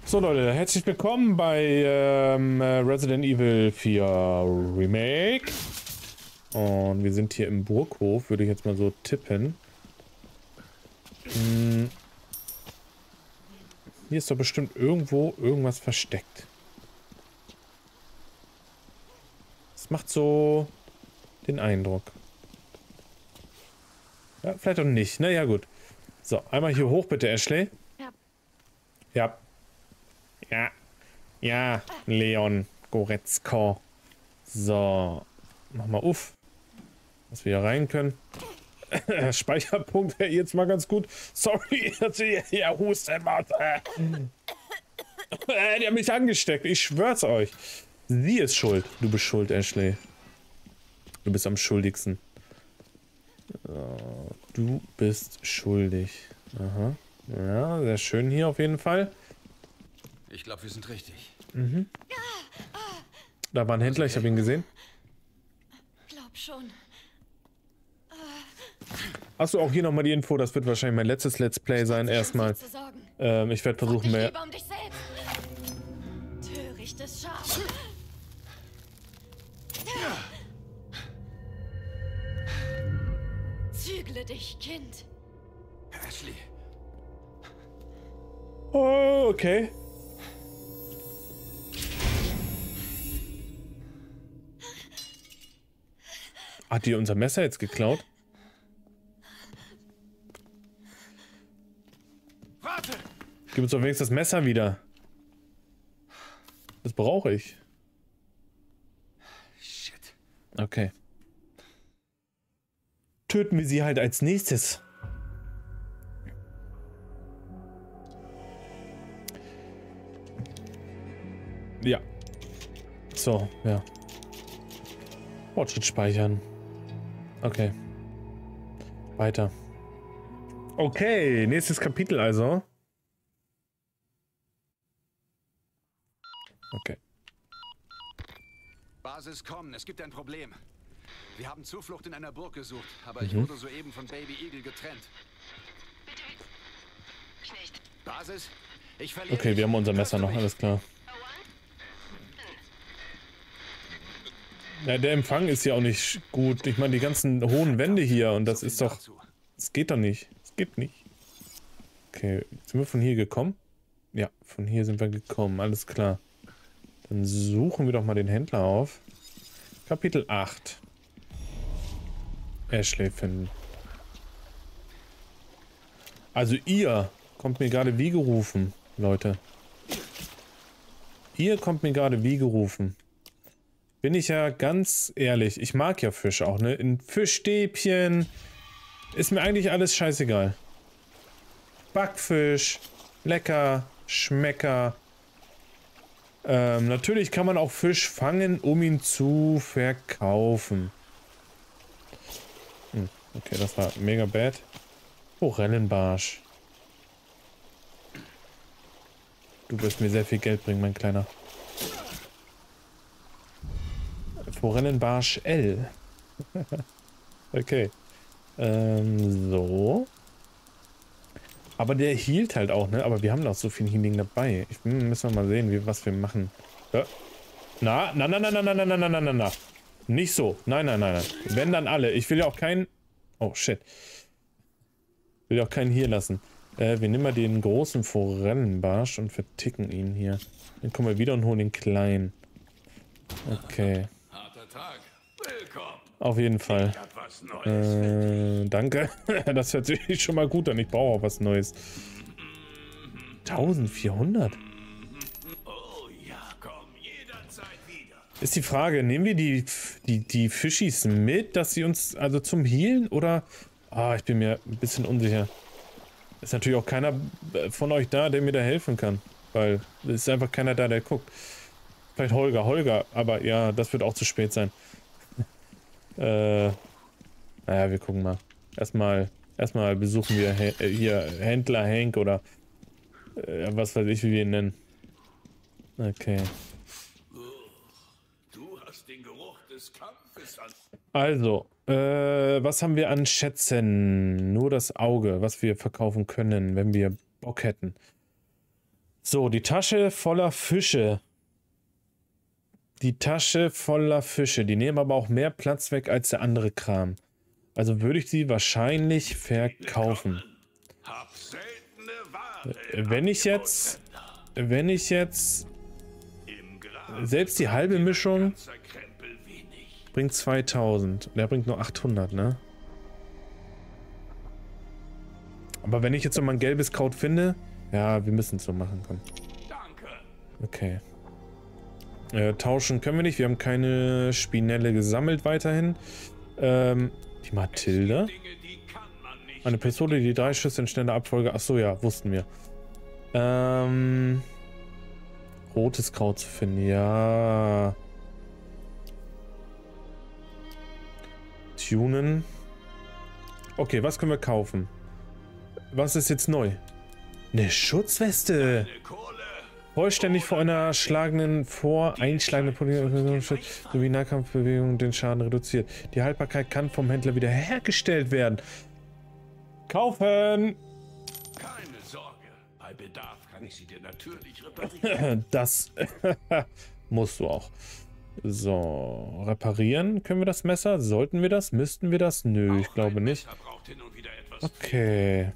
So Leute, herzlich willkommen bei Resident Evil 4 Remake. Und wir sind hier im Burghof, würde ich jetzt mal so tippen. Hier ist doch bestimmt irgendwo irgendwas versteckt. Das macht so den Eindruck. Ja, vielleicht auch nicht. Na ja, gut. So, einmal hier hoch bitte, Ashley. Ja. Ja. Ja. Ja, Leon Goretzko. So. Mach mal auf. Dass wir hier rein können. Speicherpunkt wäre jetzt mal ganz gut. Sorry, dass ich hier husten muss. Die haben mich angesteckt. Ich schwör's euch. Sie ist schuld. Du bist schuld, Ashley. Du bist am schuldigsten. Du bist schuldig. Aha. Ja, sehr schön hier auf jeden Fall. Ich glaube, wir sind richtig. Mhm. Da war ein Händler, ich habe ihn gesehen. Glaub schon. Achso, auch hier nochmal die Info, das wird wahrscheinlich mein letztes Let's Play sein, erstmal. Ich werde versuchen, mehr... Um dich selbst. Törichtes Schaf. Zügle dich, Kind. Ashley. Oh, okay. Hat die unser Messer jetzt geklaut? Warte! Gib uns doch wenigstens das Messer wieder. Das brauche ich. Shit. Okay. Töten wir sie halt als nächstes. Ja. So, ja. Fortschritt speichern. Okay. Weiter. Okay, nächstes Kapitel also. Okay. Basis kommen, es gibt ein Problem. Wir haben Zuflucht in einer Burg gesucht, aber ich wurde soeben von Baby Eagle getrennt. Basis, ich verliere. Okay, wir haben unser Messer noch, alles klar. Ja, der Empfang ist ja auch nicht gut. Ich meine, die ganzen hohen Wände hier und das ist doch... Es geht doch nicht. Es geht nicht. Okay, sind wir von hier gekommen? Ja, von hier sind wir gekommen, alles klar. Dann suchen wir doch mal den Händler auf. Kapitel 8. Ashley finden. Also ihr kommt mir gerade wie gerufen, Leute. Ihr kommt mir gerade wie gerufen. Bin ich ja ganz ehrlich, ich mag ja Fisch auch, ne? In Fischstäbchen ist mir eigentlich alles scheißegal. Backfisch, lecker, Schmecker. Natürlich kann man auch Fisch fangen, um ihn zu verkaufen. Okay, das war mega bad. Forellenbarsch. Du wirst mir sehr viel Geld bringen, mein Kleiner. Forellenbarsch L. Okay. So. Aber der hielt halt auch, ne? Aber wir haben noch so viel Healing dabei. Müssen wir mal sehen, was wir machen. Na. Nicht so. Nein. Wenn dann alle. Ich will ja auch keinen... Oh, shit. Ich will ja auch keinen hier lassen. Wir nehmen mal den großen Forellenbarsch und verticken ihn hier. Dann kommen wir wieder und holen den kleinen. Okay. Harter Tag. Willkommen. Auf jeden Fall. Danke. Das hört sich schon mal gut an. Ich brauche auch was Neues. 1400? Oh ja, komm jederzeit wieder. Ist die Frage, nehmen wir die Fischis mit, dass sie uns also zum Healen oder... Ah, ich bin mir ein bisschen unsicher. Ist natürlich auch keiner von euch da, der mir da helfen kann. Weil es ist einfach keiner da, der guckt. Vielleicht Holger, aber ja, das wird auch zu spät sein. Naja, wir gucken mal. Erstmal besuchen wir hier Händler Hank oder was weiß ich, wie wir ihn nennen. Okay. Du hast den Geruch des Kampfes an. Also, was haben wir an Schätzen? Nur das Auge, was wir verkaufen können, wenn wir Bock hätten. So, die Tasche voller Fische. Die Tasche voller Fische. Die nehmen aber auch mehr Platz weg als der andere Kram. Also würde ich sie wahrscheinlich verkaufen. Wenn ich jetzt selbst die halbe Mischung bringt 2000. Der bringt nur 800, ne? Aber wenn ich jetzt noch mal ein gelbes Kraut finde, ja, wir müssen es so machen, komm. Okay. Tauschen können wir nicht, wir haben keine Spinelle gesammelt weiterhin. Die Mathilde. Eine Pistole, die 3 Schüsse in schneller Abfolge. Achso, ja, wussten wir. Rotes Kraut zu finden, ja. Tunen. Okay, was können wir kaufen? Was ist jetzt neu? Eine Schutzweste. Vollständig vor einer einschlagenden Position sowie Nahkampfbewegung den Schaden reduziert. Die Haltbarkeit kann vom Händler wieder hergestellt werden. Kaufen! Keine Sorge, bei Bedarf kann ich sie dir natürlich reparieren. Das musst du auch. So, reparieren können wir das Messer? Sollten wir das? Müssten wir das? Nö, ich glaube nicht. Okay.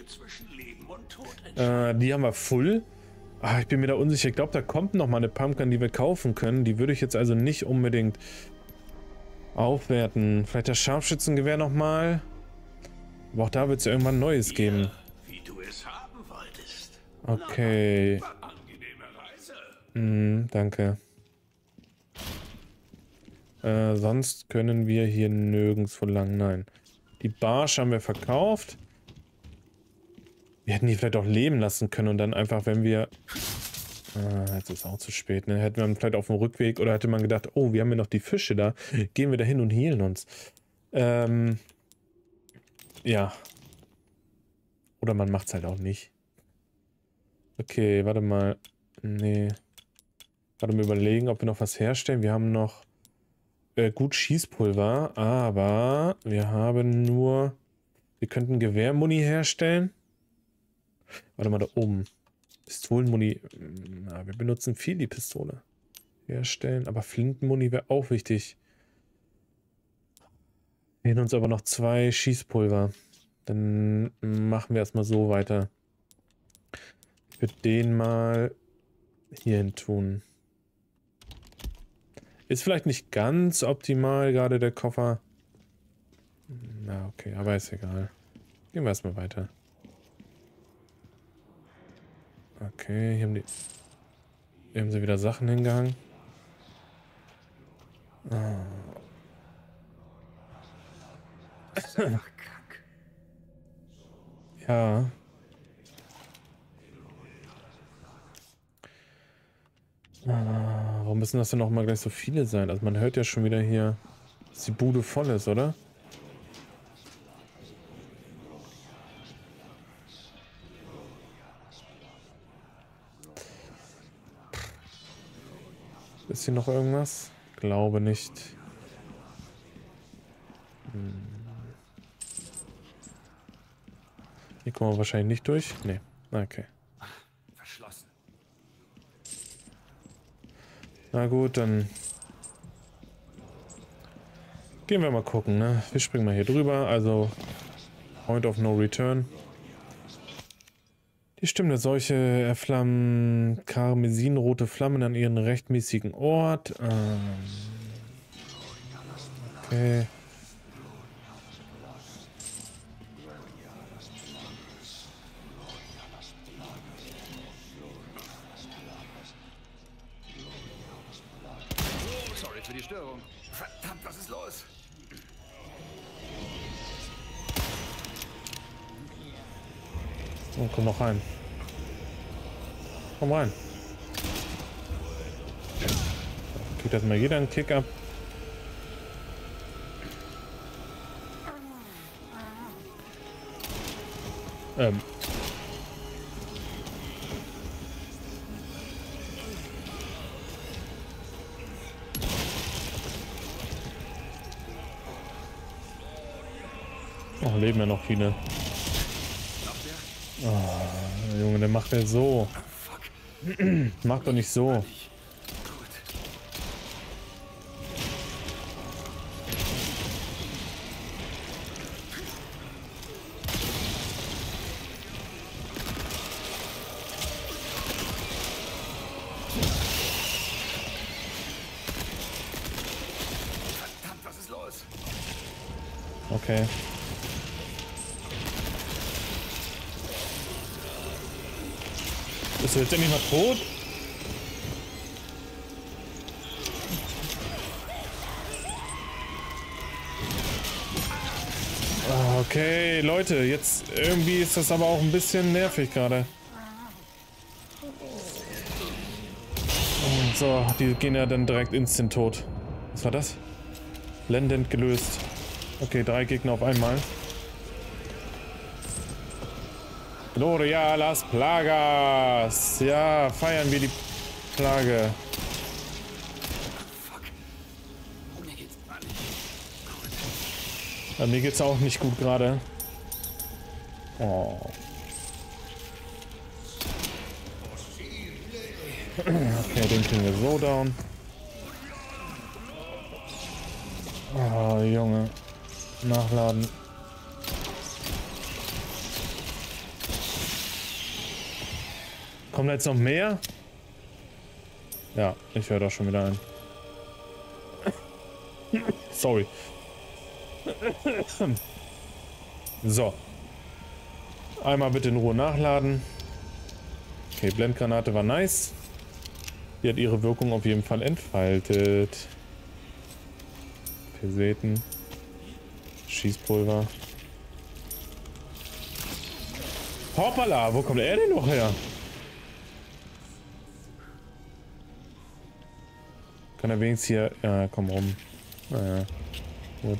Die haben wir full. Ah, ich bin mir da unsicher. Ich glaube, da kommt noch mal eine Pumpkin, die wir kaufen können. Die würde ich jetzt also nicht unbedingt aufwerten. Vielleicht das Scharfschützengewehr noch mal. Aber auch da wird es ja irgendwann Neues geben. Okay. Danke. Sonst können wir hier nirgendwo lang. Nein. Die Barsch haben wir verkauft. Wir hätten die vielleicht auch leben lassen können und dann einfach, wenn wir... jetzt ist auch zu spät, ne? Hätten wir vielleicht auf dem Rückweg oder hätte man gedacht, oh, wir haben ja noch die Fische da. Gehen wir da hin und healen uns. Ja. Oder man macht es halt auch nicht. Okay, warte mal. Nee. Warte mal überlegen, ob wir noch was herstellen. Wir haben noch gut Schießpulver, aber wir haben nur... Wir könnten Gewehrmuni herstellen. Warte mal, da oben. Pistolenmuni. Na, wir benutzen viel die Pistole. Herstellen, aber Flintenmuni wäre auch wichtig. Wir hätten uns aber noch 2 Schießpulver. Dann machen wir erstmal so weiter. Ich würde den mal hierhin tun. Ist vielleicht nicht ganz optimal, gerade der Koffer. Na, okay, aber ist egal. Gehen wir erstmal weiter. Okay, hier haben sie wieder Sachen hingehangen. Ah. Ja. Warum müssen das denn noch mal gleich so viele sein? Also man hört ja schon wieder hier, dass die Bude voll ist, oder? Ist hier noch irgendwas? Glaube nicht. Hier kommen wir wahrscheinlich nicht durch. Nee. Okay. Verschlossen. Na gut, dann gehen wir mal gucken, ne? Wir springen mal hier drüber. Also Point of No Return. Die Stimmen der Seuche erflammen karmesinrote Flammen an ihren rechtmäßigen Ort. Okay. Sorry für die Störung. Verdammt, was ist los? Oh, komm noch rein. Komm rein. Kriegt das mal jeder einen Kick ab. Oh, leben ja noch viele. Oh, Junge, der macht ja so. Mach doch nicht so. Gut. Verdammt, was ist los? Okay. Bist du jetzt endlich mal tot? Okay, Leute, jetzt irgendwie ist das aber auch ein bisschen nervig gerade. So, die gehen ja dann direkt instant tot. Was war das? Blendend gelöst. Okay, 3 Gegner auf einmal. Gloria las Plagas. Ja, feiern wir die Plage. Fuck. Mir geht's gar nicht. Ja, mir geht's auch nicht gut gerade. Oh. Okay, den kriegen wir so down. Oh, Junge. Nachladen. Kommt jetzt noch mehr? Ja, ich höre doch schon wieder ein. Sorry. So. Einmal bitte in Ruhe nachladen. Okay, Blendgranate war nice. Die hat ihre Wirkung auf jeden Fall entfaltet. Peseten. Schießpulver. Hoppala, wo kommt er denn noch her? Kann er wenigstens hier... Ja, komm rum. Naja, gut.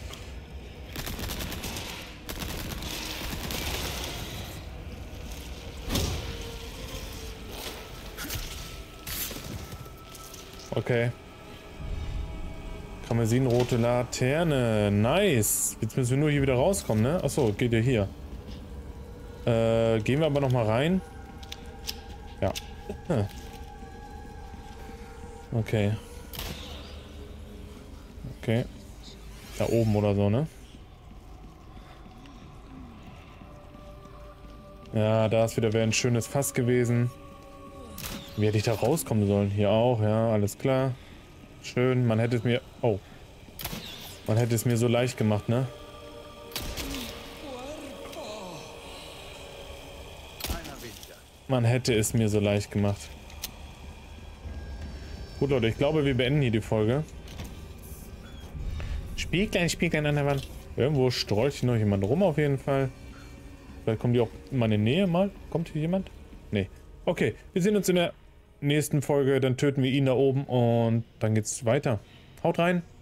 Okay. Karmesinrote Laterne. Nice. Jetzt müssen wir nur hier wieder rauskommen, ne? Achso, geht ja hier. Gehen wir aber noch mal rein. Ja. Hm. Okay. Okay. Da oben oder so, ne? Ja, da ist wieder ein schönes Fass gewesen. Wie hätte ich da rauskommen sollen? Hier auch, ja, alles klar. Schön, man hätte es mir... Oh. Man hätte es mir so leicht gemacht, ne? Man hätte es mir so leicht gemacht. Gut, Leute, ich glaube, wir beenden hier die Folge. Spieglein an der Wand. Irgendwo streut sich noch jemand rum auf jeden Fall. Vielleicht kommen die auch in meine Nähe mal. Kommt hier jemand? Nee. Okay, wir sehen uns in der nächsten Folge. Dann töten wir ihn da oben und dann geht's weiter. Haut rein.